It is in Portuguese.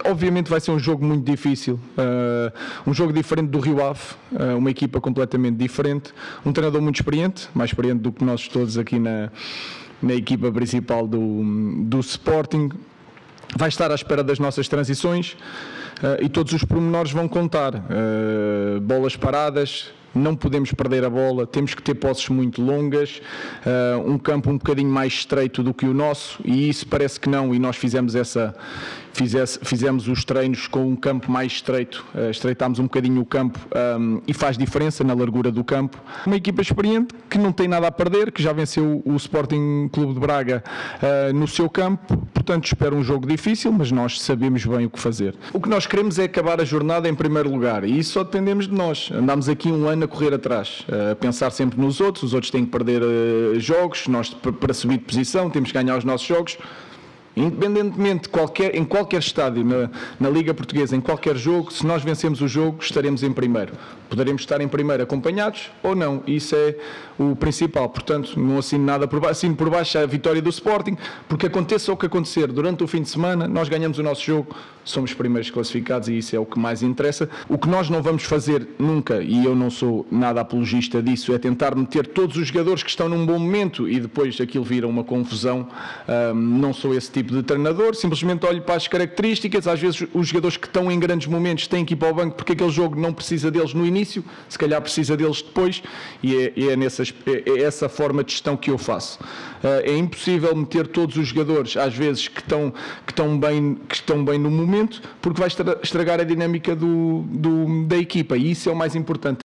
Obviamente vai ser um jogo muito difícil, um jogo diferente do Rio Ave, uma equipa completamente diferente, um treinador muito experiente, mais experiente do que nós todos aqui na equipa principal do Sporting. Vai estar à espera das nossas transições e todos os pormenores vão contar. Bolas paradas, não podemos perder a bola, temos que ter posses muito longas, um campo um bocadinho mais estreito do que o nosso, e isso parece que não, e nós fizemos os treinos com um campo mais estreito, estreitámos um bocadinho o campo e faz diferença na largura do campo. Uma equipa experiente que não tem nada a perder, que já venceu o Sporting Clube de Braga no seu campo, portanto espero um jogo difícil, mas nós sabemos bem o que fazer. O que nós queremos é acabar a jornada em primeiro lugar, e isso só dependemos de nós. Andamos aqui um ano a correr atrás, a pensar sempre nos outros, os outros têm que perder jogos, nós para subir de posição temos que ganhar os nossos jogos. Independentemente, em qualquer estádio na Liga Portuguesa, em qualquer jogo, se nós vencemos o jogo, estaremos em primeiro. Poderemos estar em primeiro acompanhados ou não, isso é o principal. Portanto, não assino nada por baixo, assino por baixo a vitória do Sporting, porque aconteça o que acontecer durante o fim de semana, nós ganhamos o nosso jogo, somos primeiros classificados e isso é o que mais interessa. O que nós não vamos fazer nunca, e eu não sou nada apologista disso, é tentar meter todos os jogadores que estão num bom momento e depois aquilo vira uma confusão. Não sou esse tipo de treinador, simplesmente olho para as características. Às vezes os jogadores que estão em grandes momentos têm que ir para o banco porque aquele jogo não precisa deles no início, se calhar precisa deles depois, e é essa forma de gestão que eu faço. É impossível meter todos os jogadores, às vezes, que estão bem no momento, porque vai estragar a dinâmica da equipa, e isso é o mais importante.